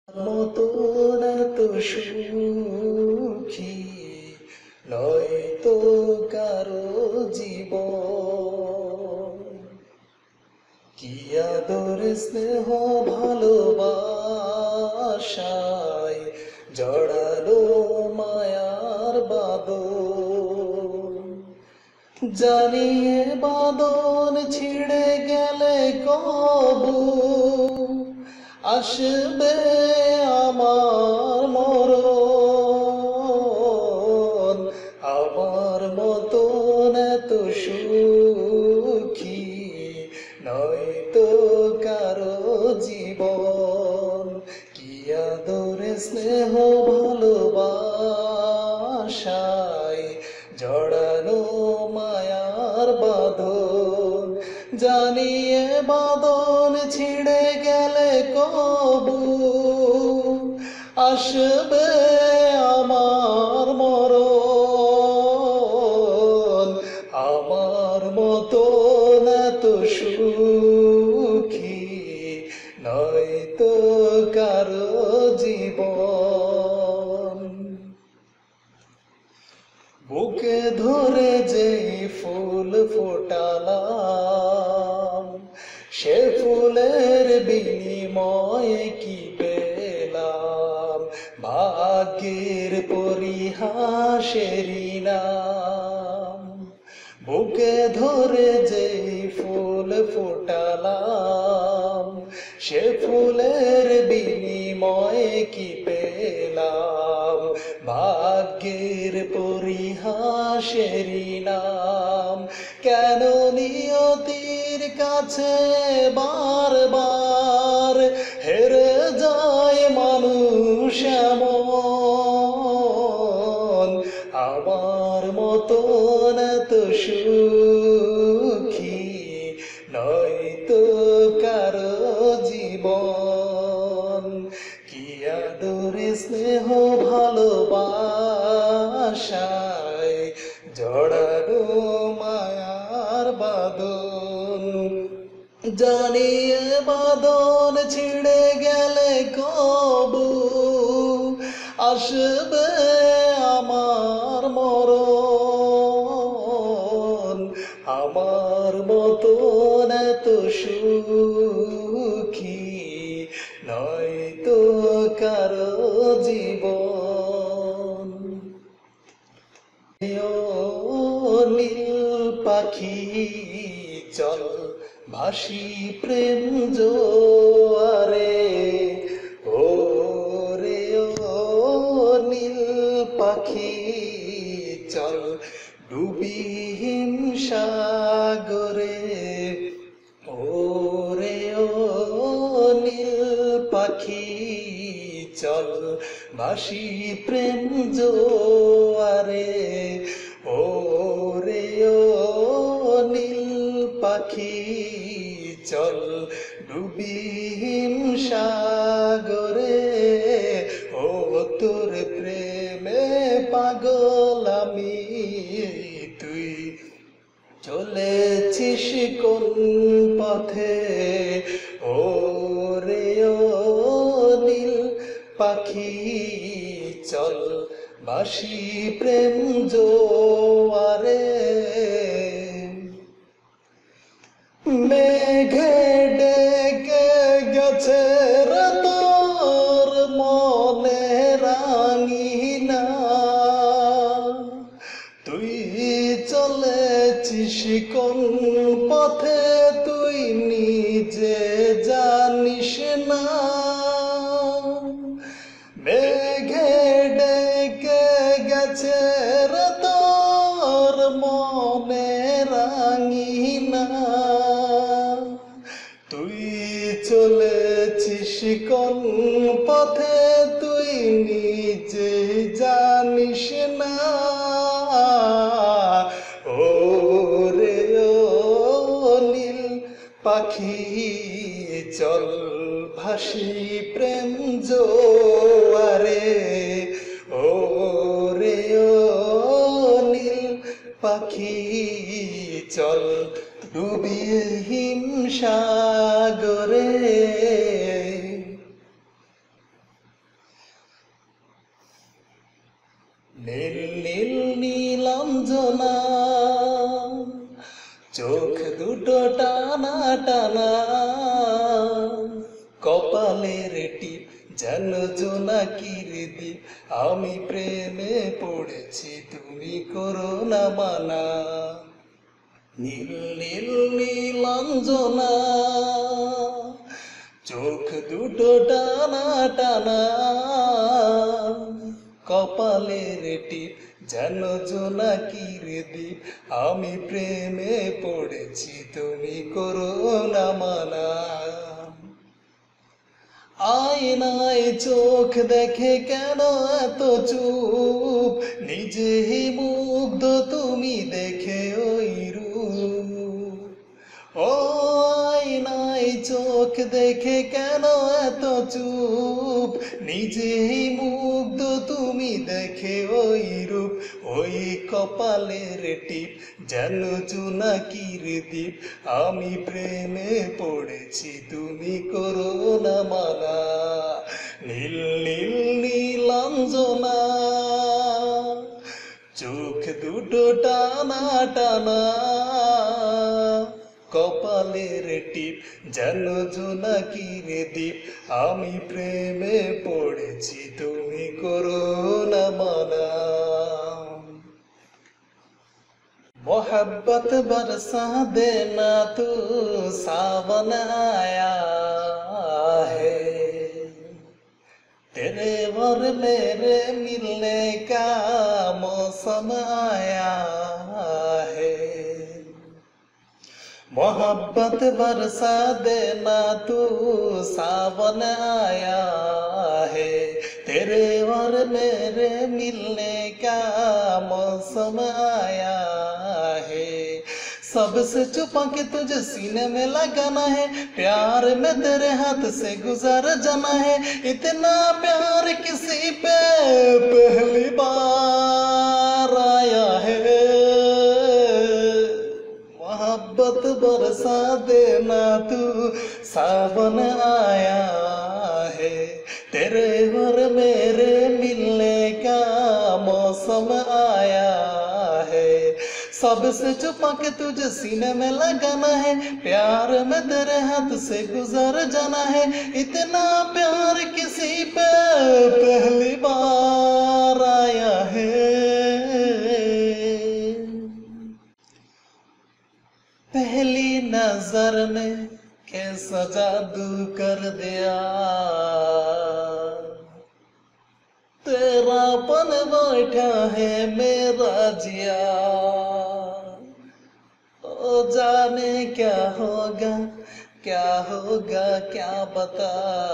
মতন এত সুখী নয়তো কারো জীবন। কি আদর স্নেহ ভালোবাসায় জড়ালো মায়ার বাঁধন। জানিয়ে বাঁধন ছিঁড়ে গেলে কবু আসবে আমার মরণ। আমার মতন এত সুখী নয়তো কারো জীবন। কি আদরে স্নেহ ভালোবাসায় জড়ানো মায়ার বাঁধন। জানিয়ে বাঁধন ছিঁড়ে গেলে কবু আসবে আমার মরণ। আমার মতন এত সুখী নয়তো কারো জীবন। বুকে ধরে যেই ফুল ফোটালাম সে ফুলের বিনিময়ে কি পেলাম ভাগ্যের পরিহাসেরই নাম। বুকে ধরে যেই ফুল ফোটালাম সে ফুলের বিনিময়ে কি পেলাম ভাগ্যের পরিহাসেরই নাম। কেন নিয়তির কাছে বারবার হেরে যায় মানুষ এমন। আমার মতন এত সুখী নয়তো কারো জীবন। কি আদরে স্নেহ ভালোবাসায় জড়ানো মায়ার বাঁধন। জানিয়ে বাঁধন ছিঁড়ে গেলে কবু আসবে আমার মরণ। আমার মতন এত সুখী নয়তো কারো জীবন। নীল পাখি চল ভাসি প্রেম জোয়ারে। ও রে ও নীল পাখি চল ডুবি হিম সাগরে। ও রে ও নীল পাখি চল ভাসি প্রেম জোয়ারে। ও রে ও নীল পাখি চল ডুবি হিম সাগরে। ও তোর প্রেমে পাগল আমি, তুই চলেছিস কোন পথে। ও রে ও নীল পাখি চল ভাসি প্রেম জোয়ারে। মেঘে ডেকে গেছে রে তোর মনে রাঙিনা। তুই চলেছিস কোন পথে তুই নিজে জানিস না। মেঘে ডেকে গেছে রে তোর মনে রাঙিনা। তুই চলেছিস কোন পথে তুই নিজে জানিস না। ও রে ও নীল পাখি চল ভাসি প্রেম জোয়ারে। ও রে ও নীল পাখি চল ডুবি হিম সাগরে। নীল নীল নীলাঞ্জনা চোখ দুটো টানা টানা কপালের টিপ যেন জোনাকির দ্বীপ আমি প্রেমে পড়েছি তুমি করো না মানা নীল নীল নীলাঞ্জনা চোখ দুটো টানা টানা কপালের টিপ যেন জোনাকির দ্বীপ আমি প্রেমে পড়েছি তুমি করো না মানা আয়নায় চোখ দেখে কেন এত চুপ নিজেই মুগ্ধ তুমি দেখে ওই রূপ ও আয়নায় চোখ দেখে কেন এত চুপ নিজেই মুগ্ধ তুমি দেখে ওই রূপ ওই কপালের টিপ যেন জোনাকির দ্বীপ আমি প্রেমে পড়েছি তুমি করো না মানা নীল নীল নীলাঞ্জনা চোখ দুটো টানা টানা কপালের টিপ যেন জোনাকির দ্বীপ আমি প্রেমে পড়েছি তুমি করো না মানা मोहब्बत बरसा देना तू सावन आया है तेरे और मेरे मिलने का मौसम आया है मोहब्बत बरसा देना तू सावन आया है तेरे और मेरे मिलने का मौसम आया है सबसे छुपा के तुझे सीने में लगाना है प्यार में तेरे हाथ से गुजर जाना है इतना प्यार किसी पे पहली बार आया है मोहब्बत बरसा देना तू सावन आया है तेरे और मेरे मिलने का मौसम आया है सबसे छुपा के तुझे सीने में लगाना है प्यार में तेरे हाथ से गुजर जाना है इतना प्यार किसी पे पहली बार आया है पहली नजर में कैसा जादू कर दिया तेरा पन बैठा है मेरा जिया ओ जाने क्या होगा क्या बता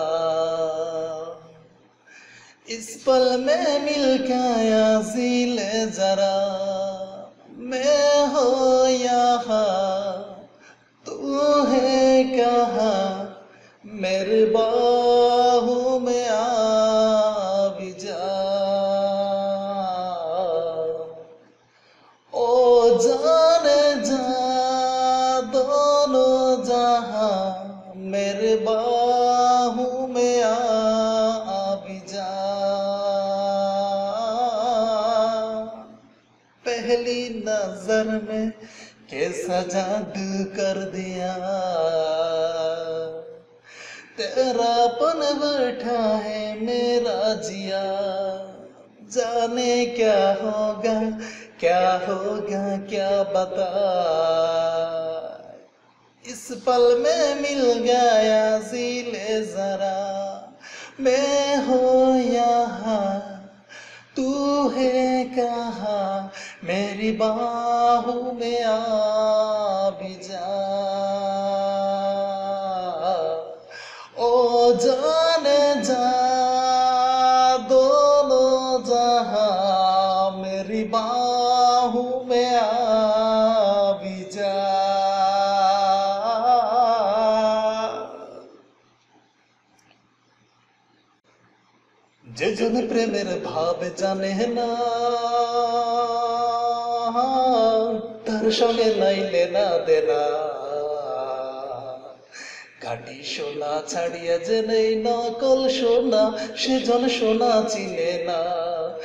इस पल में मिल गया दिल जरा मैं हो यहाँ तू है कहाँ मेरे बाहों में आ भी जा ओ जाने जा दोनों जहाँ मेरे बाहों में आ भी जा पहली नजर में कैसा जादू कर दिया तेरा पन बैठा है मेरा जिया जाने क्या होगा क्या बता इस पल में मिल गया जिले जरा मैं हो यहाँ तू है कहाँ मेरी बाहों में आ भी जा ओ जाने जा दोनों जहाँ मेरी बाहों में आ भी जा যেজন প্রেমের ভাব জানে না তার সঙ্গে নাইলে না দেনা ঘাটি সোনা ছাড়িয়া যে নেই নকল সোনা সেজন সোনা চিনে না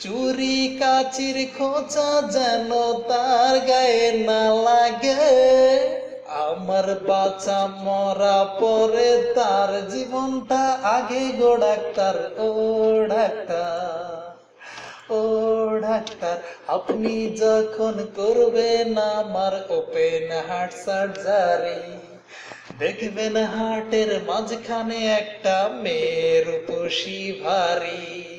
চুরি কাচির খোঁচা যেন তার গায়ে না লাগে, আমার বাঁচা মরা পরে তার জীবনটা আগে গো ডাক্তার, ও ডাক্তার, ও ডাক্তার, আপনি যখন করবেন আমার ওপেন হার্ট সার্জারি, দেখবেন হার্টের মাঝখানে একটা মেয়ের রূপসী ভারী।